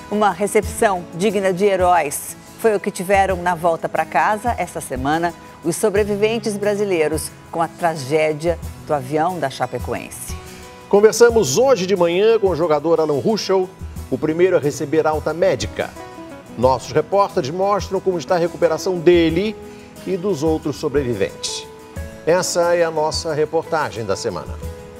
Uma recepção digna de heróis foi o que tiveram na volta para casa esta semana os sobreviventes brasileiros com a tragédia do avião da Chapecoense. Conversamos hoje de manhã com o jogador Alan Ruschel, o primeiro a receber alta médica. Nossos repórteres mostram como está a recuperação dele e dos outros sobreviventes. Essa é a nossa reportagem da semana.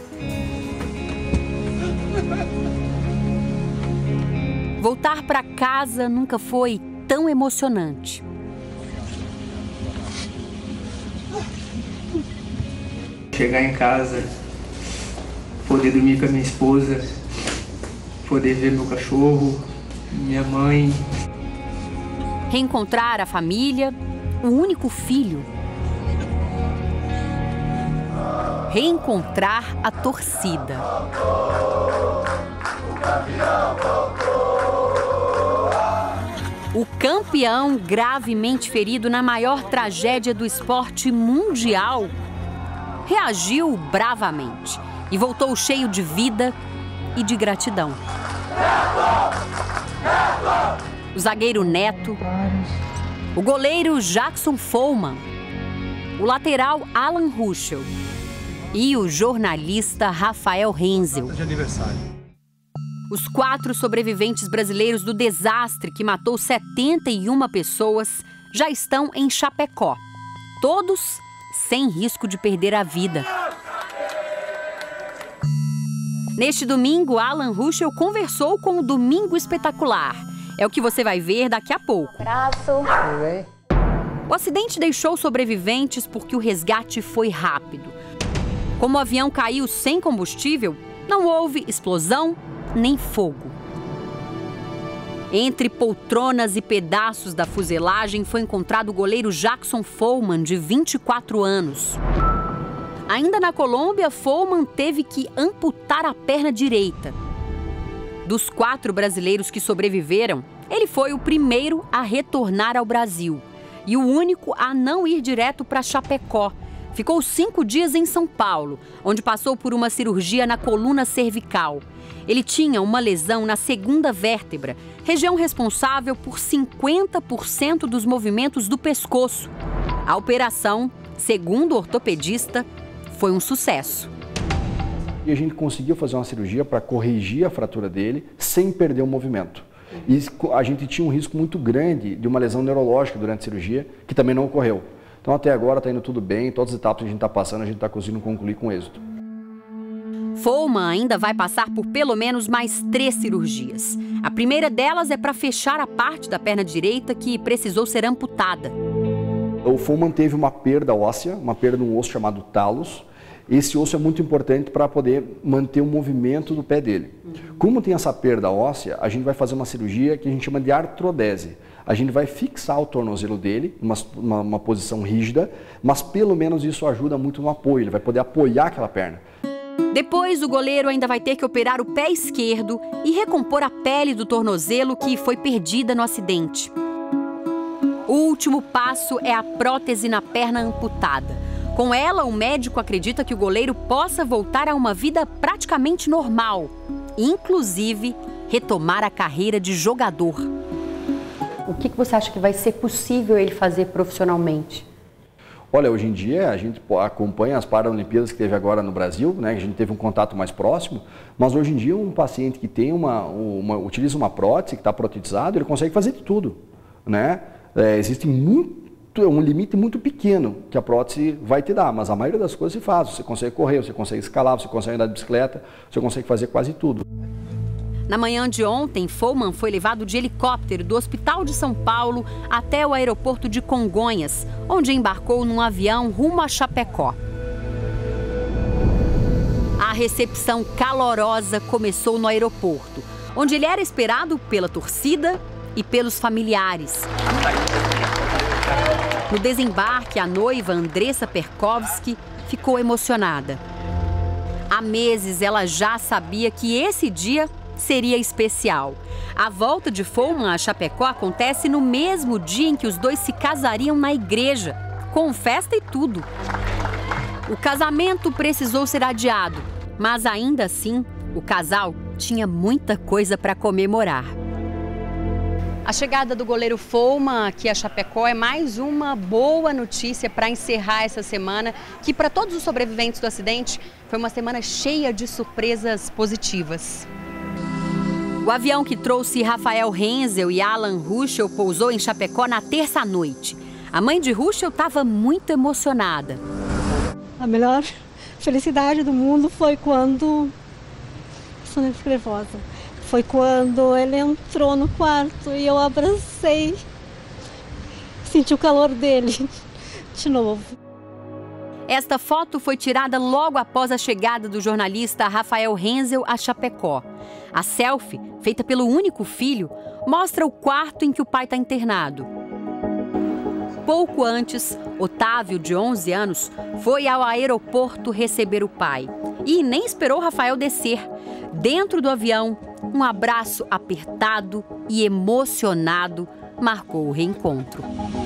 Voltar para casa nunca foi tão emocionante. Chegar em casa, poder dormir com a minha esposa, poder ver meu cachorro, minha mãe. Reencontrar a família, o único filho. Reencontrar a torcida. O campeão gravemente ferido na maior tragédia do esporte mundial reagiu bravamente e voltou cheio de vida e de gratidão. O zagueiro Neto, o goleiro Jackson Follmann, o lateral Alan Ruschel e o jornalista Rafael Renzel. Os 4 sobreviventes brasileiros do desastre que matou 71 pessoas já estão em Chapecó, todos sem risco de perder a vida. Neste domingo, Alan Ruschel conversou com o Domingo Espetacular. É o que você vai ver daqui a pouco. O acidente deixou sobreviventes porque o resgate foi rápido. Como o avião caiu sem combustível, não houve explosão nem fogo. Entre poltronas e pedaços da fuselagem foi encontrado o goleiro Jackson Follmann, de 24 anos. Ainda na Colômbia, Follmann teve que amputar a perna direita. Dos 4 brasileiros que sobreviveram, ele foi o primeiro a retornar ao Brasil e o único a não ir direto para Chapecó. Ficou 5 dias em São Paulo, onde passou por uma cirurgia na coluna cervical. Ele tinha uma lesão na segunda vértebra, região responsável por 50% dos movimentos do pescoço. A operação, segundo o ortopedista, foi um sucesso. E a gente conseguiu fazer uma cirurgia para corrigir a fratura dele sem perder o movimento. E a gente tinha um risco muito grande de uma lesão neurológica durante a cirurgia, que também não ocorreu. Então até agora está indo tudo bem, todas as etapas que a gente está passando, a gente está conseguindo concluir com êxito. Follmann ainda vai passar por pelo menos mais 3 cirurgias. A primeira delas é para fechar a parte da perna direita que precisou ser amputada. O Follmann teve uma perda óssea, uma perda de um osso chamado talos. Esse osso é muito importante para poder manter o movimento do pé dele. Como tem essa perda óssea, a gente vai fazer uma cirurgia que a gente chama de artrodese. A gente vai fixar o tornozelo dele, uma posição rígida, mas pelo menos isso ajuda muito no apoio, ele vai poder apoiar aquela perna. Depois, o goleiro ainda vai ter que operar o pé esquerdo e recompor a pele do tornozelo que foi perdida no acidente. O último passo é a prótese na perna amputada. Com ela, o médico acredita que o goleiro possa voltar a uma vida praticamente normal, inclusive retomar a carreira de jogador. O que você acha que vai ser possível ele fazer profissionalmente? Olha, hoje em dia a gente acompanha as Paralimpíadas que teve agora no Brasil, né? A gente teve um contato mais próximo, mas hoje em dia um paciente que tem utiliza uma prótese, que está protetizado, ele consegue fazer de tudo, né? Existe um limite muito pequeno que a prótese vai te dar, mas a maioria das coisas se faz. Você consegue correr, você consegue escalar, você consegue andar de bicicleta, você consegue fazer quase tudo. Na manhã de ontem, Follmann foi levado de helicóptero do Hospital de São Paulo até o aeroporto de Congonhas, onde embarcou num avião rumo a Chapecó. A recepção calorosa começou no aeroporto, onde ele era esperado pela torcida e pelos familiares. No desembarque, a noiva Andressa Perkowski ficou emocionada. Há meses ela já sabia que esse dia seria especial. A volta de Follmann a Chapecó acontece no mesmo dia em que os dois se casariam na igreja, com festa e tudo. O casamento precisou ser adiado, mas ainda assim, o casal tinha muita coisa para comemorar. A chegada do goleiro Follmann aqui a Chapecó é mais uma boa notícia para encerrar essa semana, que para todos os sobreviventes do acidente foi uma semana cheia de surpresas positivas. O avião que trouxe Rafael Renzel e Alan Ruschel pousou em Chapecó na terça-noite. A mãe de Ruschel estava muito emocionada. A melhor felicidade do mundo foi quando... Sou nervosa. Foi quando ele entrou no quarto e eu abracei, senti o calor dele de novo. Esta foto foi tirada logo após a chegada do jornalista Rafael Renzel a Chapecó. A selfie, feita pelo único filho, mostra o quarto em que o pai está internado. Pouco antes, Otávio, de 11 anos, foi ao aeroporto receber o pai e nem esperou Rafael descer. Dentro do avião, um abraço apertado e emocionado marcou o reencontro.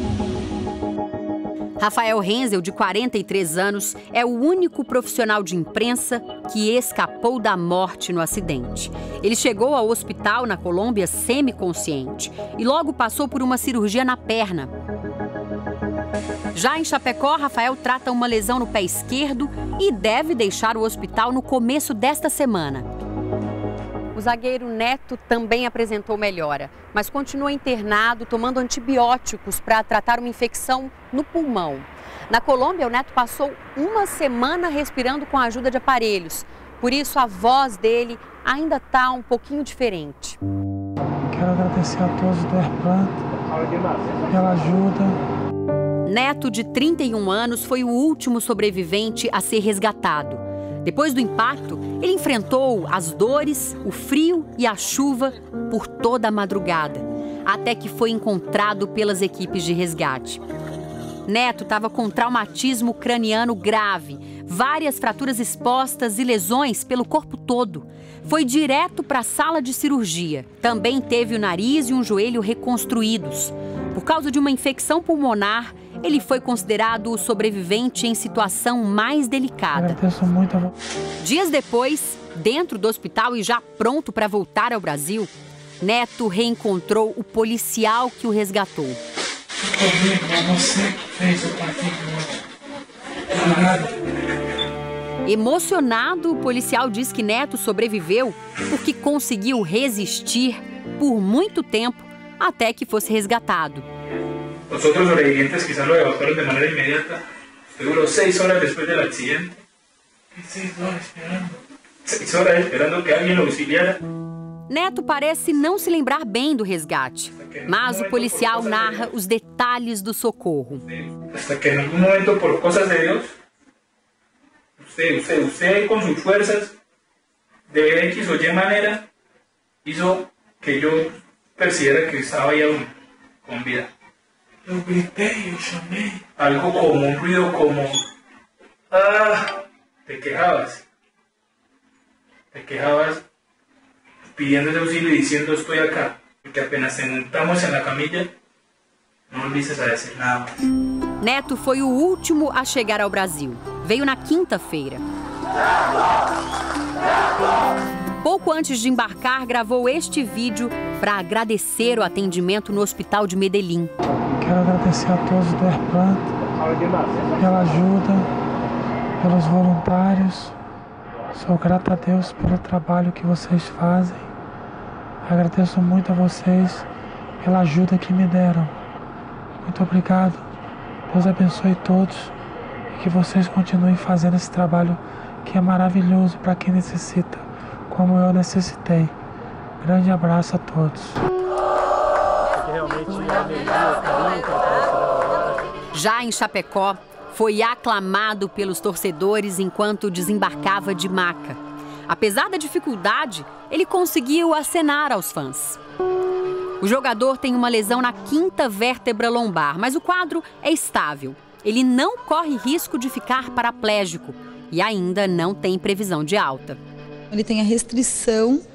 Rafael Renzel, de 43 anos, é o único profissional de imprensa que escapou da morte no acidente. Ele chegou ao hospital na Colômbia semiconsciente e logo passou por uma cirurgia na perna. Já em Chapecó, Rafael trata uma lesão no pé esquerdo e deve deixar o hospital no começo desta semana. O zagueiro Neto também apresentou melhora, mas continua internado tomando antibióticos para tratar uma infecção no pulmão. Na Colômbia, o Neto passou uma semana respirando com a ajuda de aparelhos. Por isso, a voz dele ainda está um pouquinho diferente. Quero agradecer a todos do Airplant pela ajuda. Neto, de 31 anos, foi o último sobrevivente a ser resgatado. Depois do impacto, ele enfrentou as dores, o frio e a chuva por toda a madrugada, até que foi encontrado pelas equipes de resgate. Neto estava com traumatismo craniano grave, várias fraturas expostas e lesões pelo corpo todo. Foi direto para a sala de cirurgia. Também teve o nariz e um joelho reconstruídos. Por causa de uma infecção pulmonar, ele foi considerado o sobrevivente em situação mais delicada. Dias depois, dentro do hospital e já pronto para voltar ao Brasil, Neto reencontrou o policial que o resgatou. Emocionado, o policial diz que Neto sobreviveu porque conseguiu resistir por muito tempo até que fosse resgatado. Los otros sobrevivientes quizás lo evacuaron de manera inmediata. Duró 6 horas después del accidente. 6 horas esperando. 6 horas esperando que alguien lo auxiliara. Neto parece não se lembrar bem do resgate, mas o policial narra os detalhes do socorro. Hasta que en algún momento, por cosas de Dios, usted con sus fuerzas, de X o Y manera, hizo que yo percibiera que estaba ya con vida. Eu gritei, eu chamei. Algo como un ruido como... ¡Ah! Te quejabas pidiendo auxilio y diciendo estoy acá. Porque apenas te montamos en la camilla, não volvisses a decir nada. Neto foi o último a chegar ao Brasil. Veio na quinta-feira. Pouco antes de embarcar, gravou este vídeo para agradecer o atendimento no hospital de Medellín. Quero agradecer a todos do Airplant pela ajuda, pelos voluntários. Sou grato a Deus pelo trabalho que vocês fazem. Agradeço muito a vocês pela ajuda que me deram. Muito obrigado. Deus abençoe todos e que vocês continuem fazendo esse trabalho que é maravilhoso para quem necessita, como eu necessitei. Grande abraço a todos. Já em Chapecó, foi aclamado pelos torcedores enquanto desembarcava de maca. Apesar da dificuldade, ele conseguiu acenar aos fãs. O jogador tem uma lesão na 5ª vértebra lombar, mas o quadro é estável. Ele não corre risco de ficar paraplégico e ainda não tem previsão de alta. Ele tem a restrição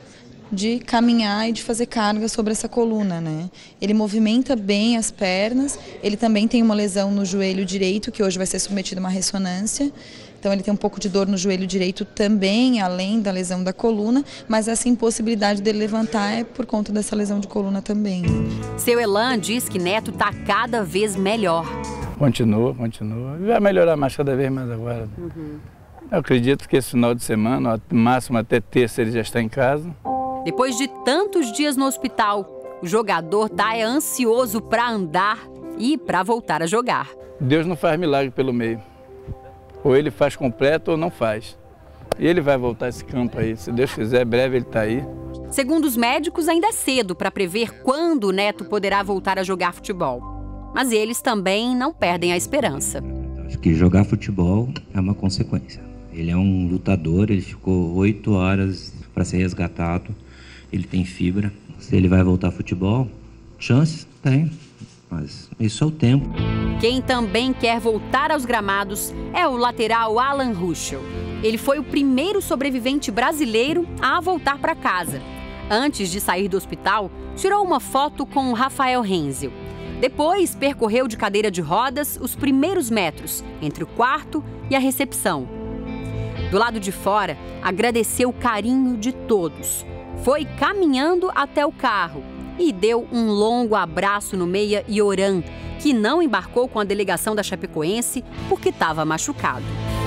de caminhar e de fazer carga sobre essa coluna, né? Ele movimenta bem as pernas, ele também tem uma lesão no joelho direito, que hoje vai ser submetido a uma ressonância. Então ele tem um pouco de dor no joelho direito também, além da lesão da coluna, mas essa impossibilidade dele levantar é por conta dessa lesão de coluna também. Seu Elan diz que Neto está cada vez melhor. Continua. Vai melhorar mais cada vez mais agora. Eu acredito que esse final de semana, no máximo até terça, ele já está em casa. Depois de tantos dias no hospital, o jogador está ansioso para andar e para voltar a jogar. Deus não faz milagre pelo meio. Ou ele faz completo ou não faz. E ele vai voltar a esse campo aí. Se Deus quiser, breve ele está aí. Segundo os médicos, ainda é cedo para prever quando o Neto poderá voltar a jogar futebol. Mas eles também não perdem a esperança. Acho que jogar futebol é uma consequência. Ele é um lutador, ele ficou 8 horas para ser resgatado. Ele tem fibra. Se ele vai voltar ao futebol, chances tem, mas isso é o tempo. Quem também quer voltar aos gramados é o lateral Alan Ruschel. Ele foi o primeiro sobrevivente brasileiro a voltar para casa. Antes de sair do hospital, tirou uma foto com o Rafael Renzil. Depois, percorreu de cadeira de rodas os primeiros metros entre o quarto e a recepção. Do lado de fora, agradeceu o carinho de todos. Foi caminhando até o carro e deu um longo abraço no meia Ioran, que não embarcou com a delegação da Chapecoense porque estava machucado.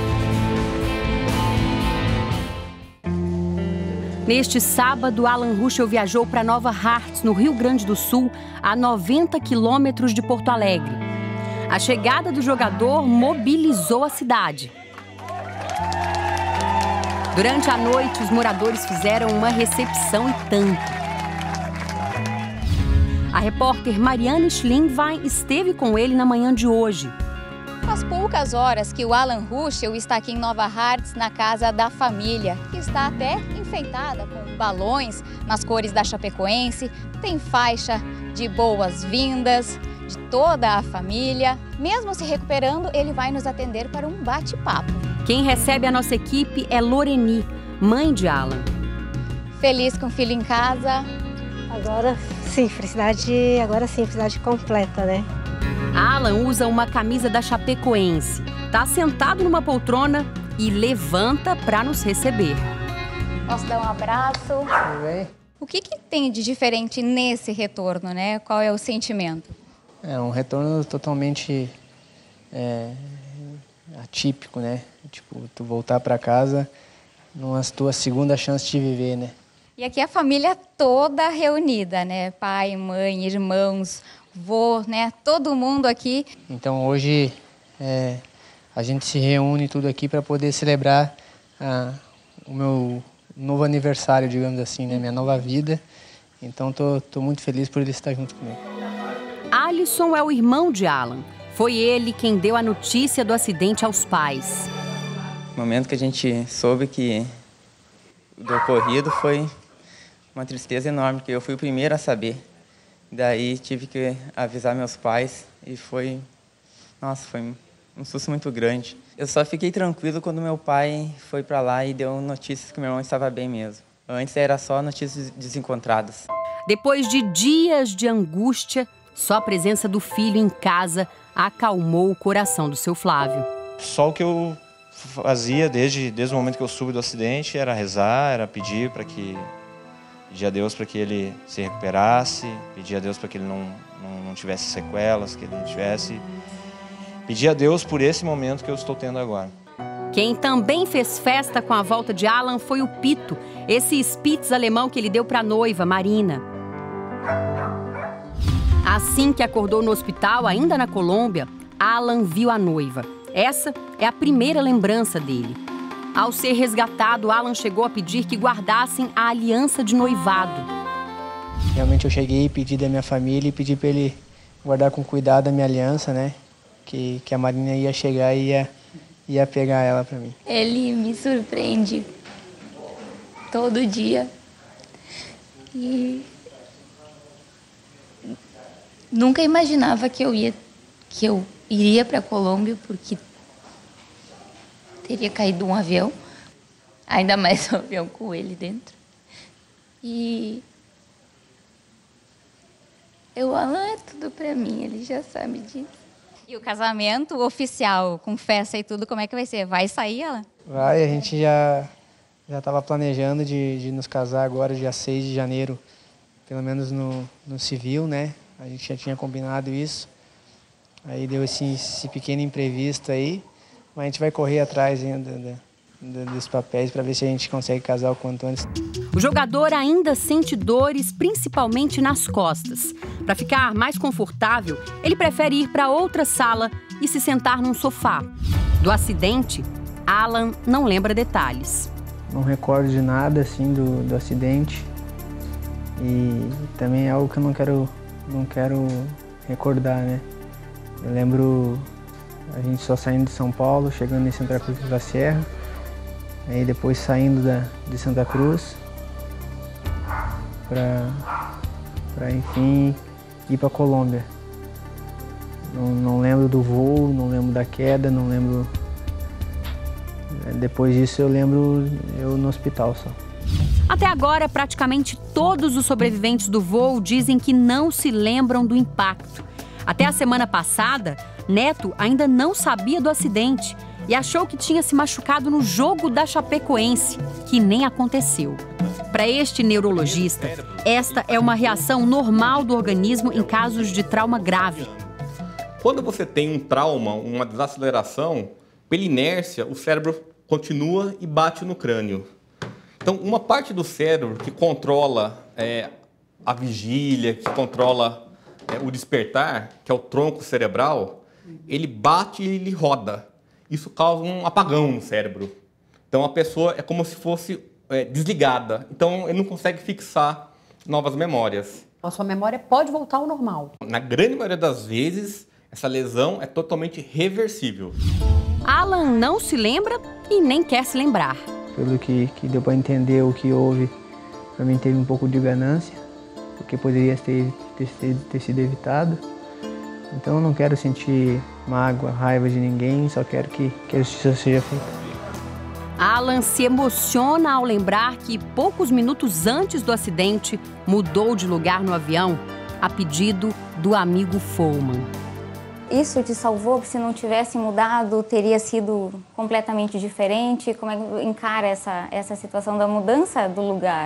Neste sábado, Alan Ruschel viajou para Nova Hartz, no Rio Grande do Sul, a 90 quilômetros de Porto Alegre. A chegada do jogador mobilizou a cidade. Durante a noite, os moradores fizeram uma recepção e tanto. A repórter Mariane Schlingwein esteve com ele na manhã de hoje. Faz poucas horas que o Alan Ruschel está aqui em Nova Hartz, na casa da família, que está até enfeitada com balões nas cores da Chapecoense. Tem faixa de boas-vindas de toda a família. Mesmo se recuperando, ele vai nos atender para um bate-papo. Quem recebe a nossa equipe é Loreni, mãe de Alan. Feliz com o filho em casa? Agora sim, felicidade completa, né? Alan usa uma camisa da Chapecoense, está sentado numa poltrona e levanta para nos receber. Posso dar um abraço? Tudo bem? O que tem de diferente nesse retorno, né? Qual é o sentimento? É um retorno totalmente atípico, né? Tipo, tu voltar para casa numa tua segunda chance de viver, né? E aqui a família toda reunida, né? Pai, mãe, irmãos, vô, né? Todo mundo aqui. Então hoje a gente se reúne tudo aqui para poder celebrar o meu novo aniversário, digamos assim, né? Minha nova vida. Então tô muito feliz por ele estar junto comigo. Alisson é o irmão de Alan. Foi ele quem deu a notícia do acidente aos pais. No momento que a gente soube que do ocorrido foi uma tristeza enorme, porque eu fui o primeiro a saber. Daí tive que avisar meus pais e foi um susto muito grande. Eu só fiquei tranquilo quando meu pai foi para lá e deu notícias que meu irmão estava bem mesmo. Antes era só notícias desencontradas. Depois de dias de angústia, só a presença do filho em casa acalmou o coração do seu Flávio. Só o que eu fazia desde o momento que eu soube do acidente era rezar, era pedir a Deus para que ele se recuperasse, pedir a Deus para que ele não tivesse sequelas, que ele não tivesse. Pedir a Deus por esse momento que eu estou tendo agora. Quem também fez festa com a volta de Alan foi o Pito, esse Spitz alemão que ele deu para a noiva, Marina. Assim que acordou no hospital, ainda na Colômbia, Alan viu a noiva. Essa é a primeira lembrança dele. Ao ser resgatado, Alan chegou a pedir que guardassem a aliança de noivado. Realmente eu cheguei e pedi da minha família e pedi para ele guardar com cuidado a minha aliança, né? Que a Marina ia chegar e ia pegar ela para mim. Ele me surpreende todo dia e nunca imaginava que eu iria para a Colômbia porque teria caído um avião, ainda mais um avião com ele dentro. E o Alan é tudo pra mim, ele já sabe disso. E o casamento oficial, com festa e tudo, como é que vai ser? Vai sair, Alan? Vai, a gente já estava planejando de nos casar agora, dia 6 de janeiro, pelo menos no civil, né? A gente já tinha combinado isso. Aí deu esse pequeno imprevisto aí, mas a gente vai correr atrás ainda dos papéis para ver se a gente consegue casar o quanto antes. O jogador ainda sente dores, principalmente nas costas. Para ficar mais confortável, ele prefere ir para outra sala e se sentar num sofá. Do acidente, Alan não lembra detalhes. Não recordo de nada assim do acidente e também é algo que eu não quero recordar, né? Eu lembro a gente só saindo de São Paulo, chegando em Santa Cruz da Sierra, aí depois saindo de Santa Cruz para enfim ir para Colômbia. Não lembro do voo, não lembro da queda, não lembro. Depois disso eu lembro eu no hospital só. Até agora, praticamente todos os sobreviventes do voo dizem que não se lembram do impacto. Até a semana passada, Neto ainda não sabia do acidente e achou que tinha se machucado no jogo da Chapecoense, que nem aconteceu. Para este neurologista, esta é uma reação normal do organismo em casos de trauma grave. Quando você tem um trauma, uma desaceleração, pela inércia, o cérebro continua e bate no crânio. Então, uma parte do cérebro que controla a vigília, que controla o despertar, que é o tronco cerebral, ele bate e ele roda. Isso causa um apagão no cérebro. Então, a pessoa é como se fosse desligada. Então, ele não consegue fixar novas memórias. A sua memória pode voltar ao normal. Na grande maioria das vezes, essa lesão é totalmente reversível. Alan não se lembra e nem quer se lembrar. Pelo que deu para entender o que houve, para mim teve um pouco de ganância, porque poderia ter sido evitado. Então eu não quero sentir mágoa, raiva de ninguém, só quero que a justiça seja feita. Alan se emociona ao lembrar que poucos minutos antes do acidente mudou de lugar no avião a pedido do amigo Follmann. Isso te salvou? Se não tivesse mudado, teria sido completamente diferente? Como é que encara essa situação da mudança do lugar?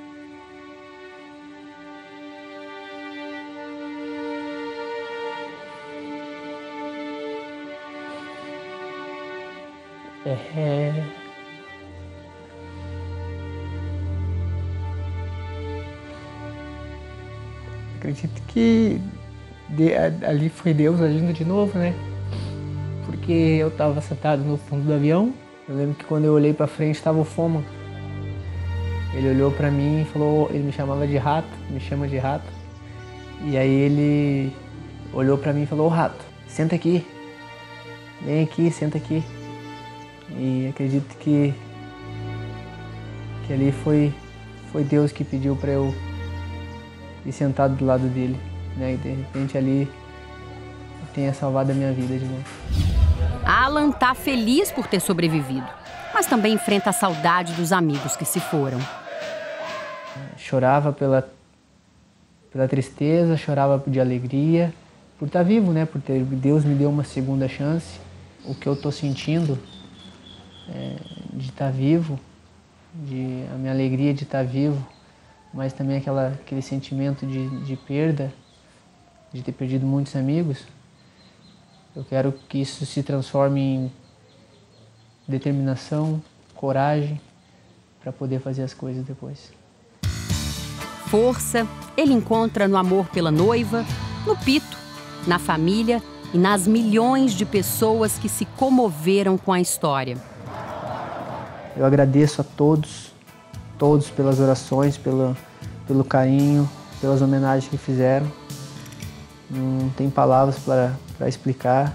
Acredito que ali foi Deus agindo de novo, né? Porque eu estava sentado no fundo do avião. Eu lembro que quando eu olhei para frente estava o Follmann. Ele olhou para mim e falou, ele me chamava de rato, me chama de rato. E aí ele olhou para mim e falou: "Ô rato, senta aqui, vem aqui, senta aqui." E acredito que ali foi Deus que pediu para eu ir sentado do lado dele, né? E de repente ali tenha salvado a minha vida de novo. Alan tá feliz por ter sobrevivido, mas também enfrenta a saudade dos amigos que se foram. Chorava pela tristeza, chorava de alegria, por estar vivo, né? Deus me deu uma segunda chance. O que eu tô sentindo de estar vivo, a minha alegria de estar vivo, mas também aquele sentimento de perda, de ter perdido muitos amigos. Eu quero que isso se transforme em determinação, coragem, para poder fazer as coisas depois. Força ele encontra no amor pela noiva, no Pito, na família e nas milhões de pessoas que se comoveram com a história. Eu agradeço a todos pelas orações, pelo carinho, pelas homenagens que fizeram. Não tem palavras para explicar.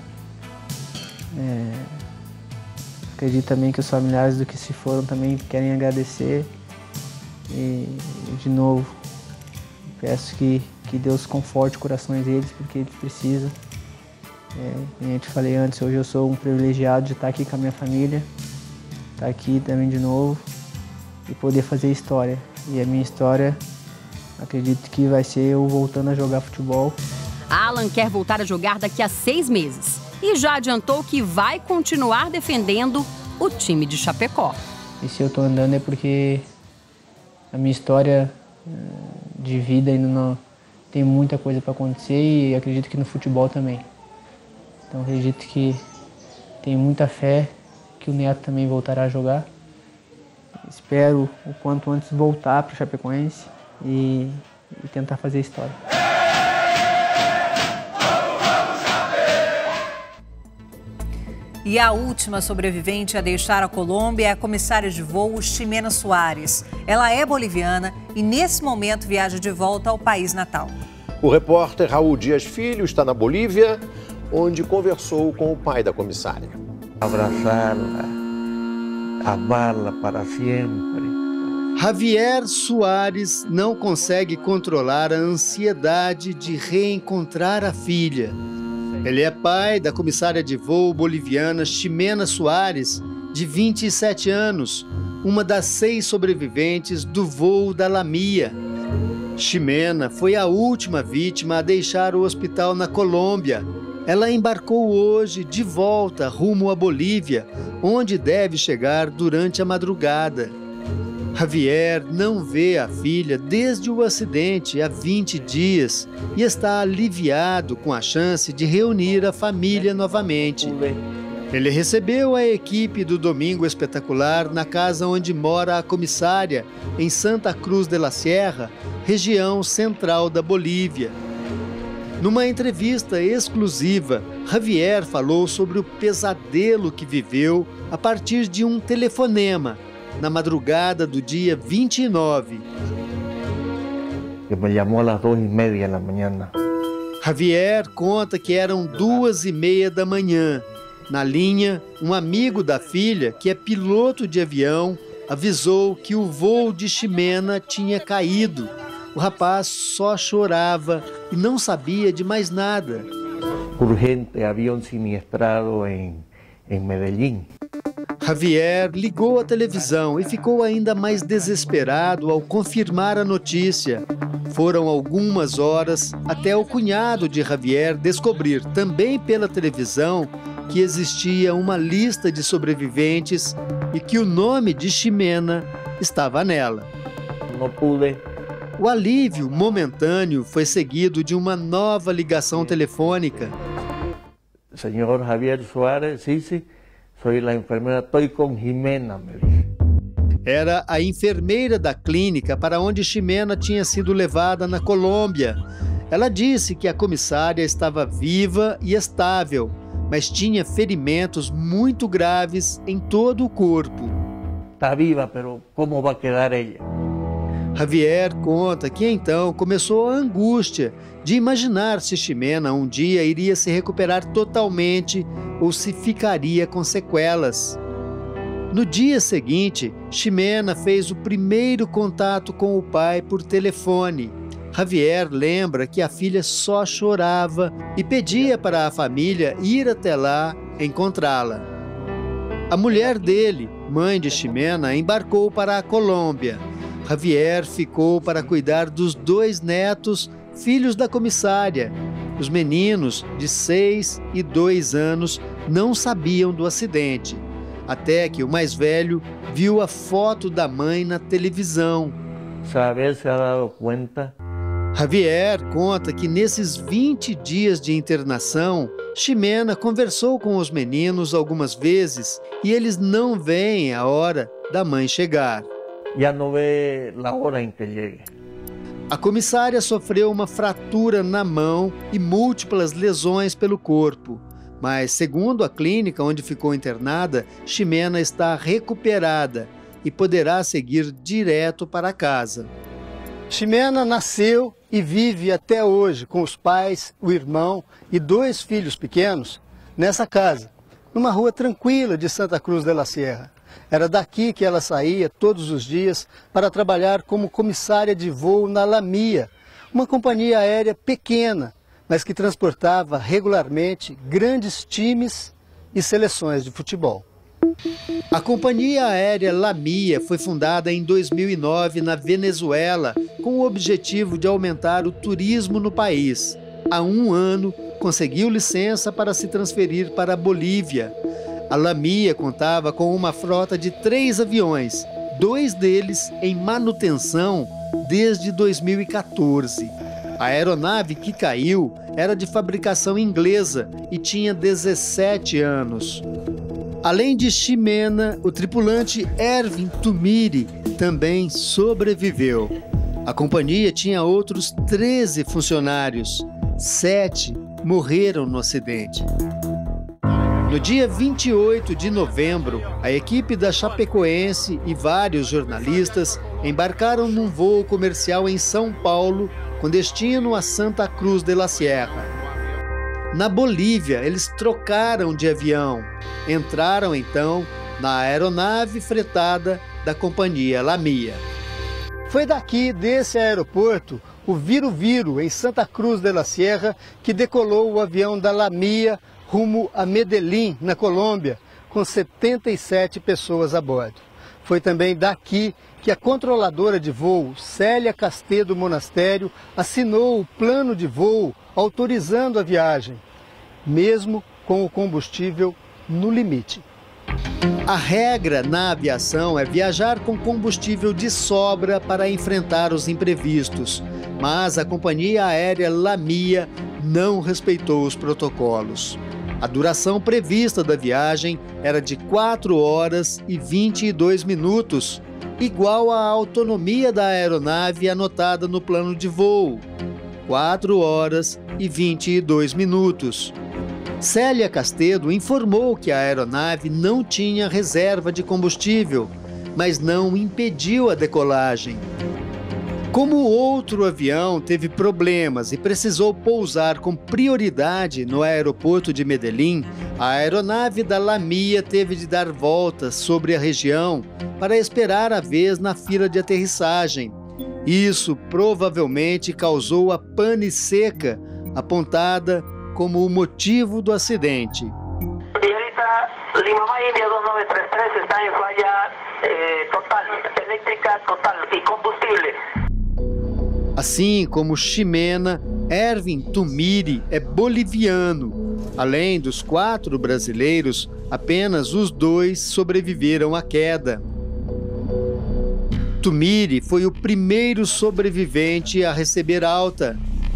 Acredito também que os familiares do que se foram também querem agradecer. E de novo, peço que Deus conforte os corações deles, porque eles precisam. Como eu te falei antes, hoje eu sou um privilegiado de estar aqui com a minha família, estar aqui também de novo e poder fazer história. E a minha história, acredito que vai ser eu voltando a jogar futebol. Alan quer voltar a jogar daqui a 6 meses e já adiantou que vai continuar defendendo o time de Chapecó. E se eu tô andando é porque a minha história de vida ainda não tem muita coisa para acontecer e acredito que no futebol também. Então acredito que tenho muita fé que o Neto também voltará a jogar. Espero o quanto antes voltar para o Chapecoense e tentar fazer história. E a última sobrevivente a deixar a Colômbia é a comissária de voo Ximena Soares. Ela é boliviana e nesse momento viaja de volta ao país natal. O repórter Raul Dias Filho está na Bolívia, onde conversou com o pai da comissária. Abraçá-la, amá-la para sempre. Javier Soares não consegue controlar a ansiedade de reencontrar a filha. Ele é pai da comissária de voo boliviana Ximena Soares, de 27 anos, uma das 6 sobreviventes do voo da Lamia. Ximena foi a última vítima a deixar o hospital na Colômbia. Ela embarcou hoje de volta rumo à Bolívia, onde deve chegar durante a madrugada. Javier não vê a filha desde o acidente há 20 dias e está aliviado com a chance de reunir a família novamente. Ele recebeu a equipe do Domingo Espetacular na casa onde mora a comissária, em Santa Cruz de la Sierra, região central da Bolívia. Numa entrevista exclusiva, Javier falou sobre o pesadelo que viveu a partir de um telefonema na madrugada do dia 29. Me chamou às 2:30 da manhã. Javier conta que eram 2:30 da manhã. Na linha, um amigo da filha, que é piloto de avião, avisou que o voo de Ximena tinha caído. O rapaz só chorava e não sabia de mais nada. Urgente, avião siniestrado em Medellín. Javier ligou a televisão e ficou ainda mais desesperado ao confirmar a notícia. Foram algumas horas até o cunhado de Javier descobrir, também pela televisão, que existia uma lista de sobreviventes e que o nome de Ximena estava nela. Não pude. O alívio momentâneo foi seguido de uma nova ligação telefônica. Senhor Javier Soares, sim. Sou a enfermeira, estou com Ximena, me disse. Era a enfermeira da clínica para onde Ximena tinha sido levada na Colômbia. Ela disse que a comissária estava viva e estável, mas tinha ferimentos muito graves em todo o corpo. Está viva, mas como vai quedar ela? Javier conta que então começou a angústia de imaginar se Ximena um dia iria se recuperar totalmente ou se ficaria com sequelas. No dia seguinte, Ximena fez o primeiro contato com o pai por telefone. Javier lembra que a filha só chorava e pedia para a família ir até lá encontrá-la. A mulher dele, mãe de Ximena, embarcou para a Colômbia. Javier ficou para cuidar dos 2 netos, filhos da comissária. Os meninos, de 6 e 2 anos, não sabiam do acidente, até que o mais velho viu a foto da mãe na televisão. Sabe, se ha dado conta? Javier conta que nesses 20 dias de internação, Ximena conversou com os meninos algumas vezes e eles não veem a hora da mãe chegar. Já não vê a hora em que chegue. A comissária sofreu uma fratura na mão e múltiplas lesões pelo corpo. Mas, segundo a clínica onde ficou internada, Ximena está recuperada e poderá seguir direto para casa. Ximena nasceu e vive até hoje com os pais, o irmão e 2 filhos pequenos nessa casa, numa rua tranquila de Santa Cruz de la Sierra. Era daqui que ela saía todos os dias para trabalhar como comissária de voo na Lamia, uma companhia aérea pequena, mas que transportava regularmente grandes times e seleções de futebol. A companhia aérea Lamia foi fundada em 2009 na Venezuela com o objetivo de aumentar o turismo no país. Há um ano, conseguiu licença para se transferir para a Bolívia. A Lamia contava com uma frota de 3 aviões, 2 deles em manutenção desde 2014. A aeronave que caiu era de fabricação inglesa e tinha 17 anos. Além de Ximena, o tripulante Ervin Tumiri também sobreviveu. A companhia tinha outros 13 funcionários. 7 morreram no acidente. No dia 28 de novembro, a equipe da Chapecoense e vários jornalistas embarcaram num voo comercial em São Paulo, com destino a Santa Cruz de la Sierra. Na Bolívia, eles trocaram de avião. Entraram, então, na aeronave fretada da companhia Lamia. Foi daqui, desse aeroporto, o Viru-Viru, em Santa Cruz de la Sierra, que decolou o avião da Lamia rumo a Medellín, na Colômbia, com 77 pessoas a bordo. Foi também daqui que a controladora de voo, Célia Castedo Monastério, assinou o plano de voo autorizando a viagem, mesmo com o combustível no limite. A regra na aviação é viajar com combustível de sobra para enfrentar os imprevistos, mas a companhia aérea Lamia não respeitou os protocolos. A duração prevista da viagem era de 4 horas e 22 minutos, igual à autonomia da aeronave anotada no plano de voo, 4 horas e 22 minutos. Célia Castedo informou que a aeronave não tinha reserva de combustível, mas não impediu a decolagem. Como o outro avião teve problemas e precisou pousar com prioridade no aeroporto de Medellín, a aeronave da Lamia teve de dar voltas sobre a região para esperar a vez na fila de aterrissagem. Isso provavelmente causou a pane seca, apontada como o motivo do acidente. Lima India 2933 está em falha total, elétrica total e combustível. Assim como Ximena, Ervin Tumiri é boliviano. Além dos 4 brasileiros, apenas os 2 sobreviveram à queda. Tumiri foi o primeiro sobrevivente a receber alta.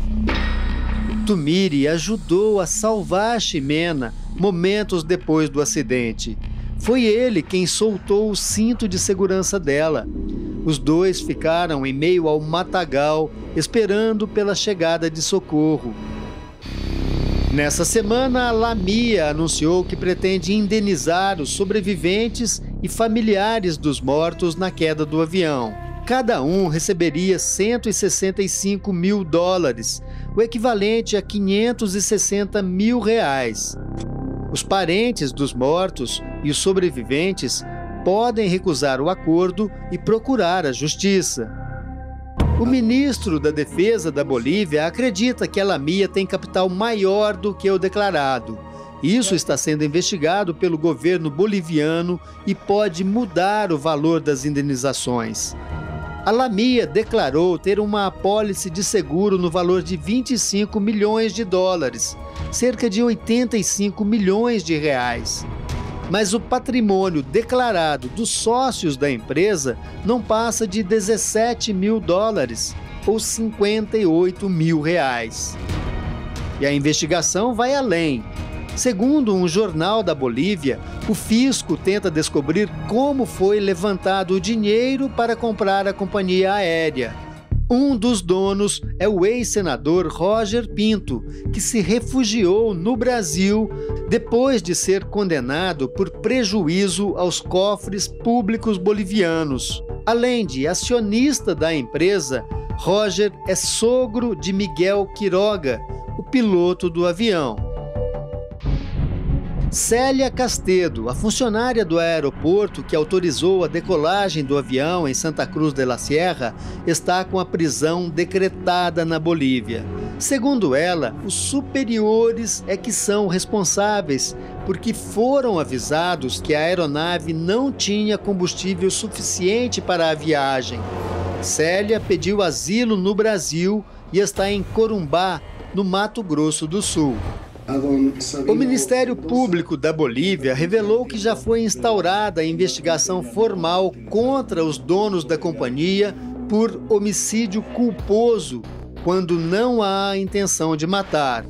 Tumiri ajudou a salvar Ximena momentos depois do acidente. Foi ele quem soltou o cinto de segurança dela. Os 2 ficaram em meio ao matagal, esperando pela chegada de socorro. Nessa semana, a Lamia anunciou que pretende indenizar os sobreviventes e familiares dos mortos na queda do avião. Cada um receberia $165 mil, o equivalente a R$560 mil. Os parentes dos mortos e os sobreviventes podem recusar o acordo e procurar a justiça. O ministro da Defesa da Bolívia acredita que a Lamia tem capital maior do que o declarado. Isso está sendo investigado pelo governo boliviano e pode mudar o valor das indenizações. A Lamia declarou ter uma apólice de seguro no valor de $25 milhões, cerca de R$85 milhões. Mas o patrimônio declarado dos sócios da empresa não passa de $17 mil, ou R$58 mil. E a investigação vai além. Segundo um jornal da Bolívia, o fisco tenta descobrir como foi levantado o dinheiro para comprar a companhia aérea. Um dos donos é o ex-senador Roger Pinto, que se refugiou no Brasil depois de ser condenado por prejuízo aos cofres públicos bolivianos. Além de acionista da empresa, Roger é sogro de Miguel Quiroga, o piloto do avião. Célia Castedo, a funcionária do aeroporto que autorizou a decolagem do avião em Santa Cruz de la Sierra, está com a prisão decretada na Bolívia. Segundo ela, os superiores é que são responsáveis porque foram avisados que a aeronave não tinha combustível suficiente para a viagem. Célia pediu asilo no Brasil e está em Corumbá, no Mato Grosso do Sul. O Ministério Público da Bolívia revelou que já foi instaurada a investigação formal contra os donos da companhia por homicídio culposo, quando não há intenção de matar.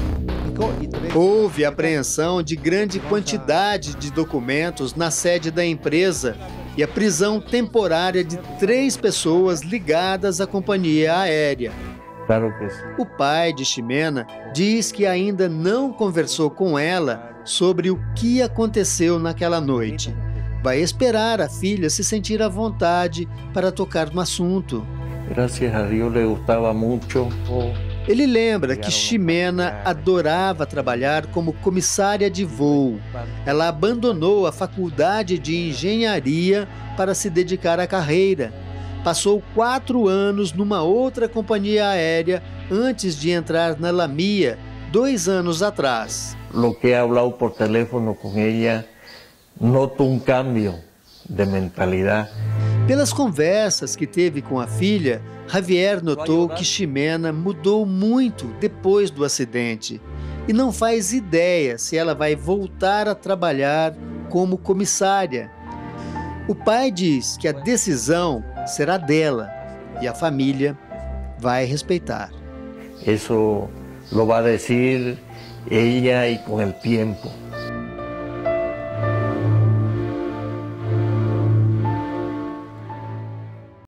Houve apreensão de grande quantidade de documentos na sede da empresa e a prisão temporária de 3 pessoas ligadas à companhia aérea. Claro que sim. O pai de Ximena diz que ainda não conversou com ela sobre o que aconteceu naquela noite. Vai esperar a filha se sentir à vontade para tocar no assunto. Graças a Deus, le gostava muito. Ele lembra que Ximena adorava trabalhar como comissária de voo. Ela abandonou a faculdade de engenharia para se dedicar à carreira. Passou 4 anos numa outra companhia aérea antes de entrar na Lamia, 2 anos atrás. Lo que he hablado por teléfono com ela, noto cambio de mentalidade. Pelas conversas que teve com a filha, Javier notou que Ximena mudou muito depois do acidente e não faz ideia se ela vai voltar a trabalhar como comissária. O pai diz que a decisão será dela e a família vai respeitar. Isso lo vai dizer ela e com o tempo.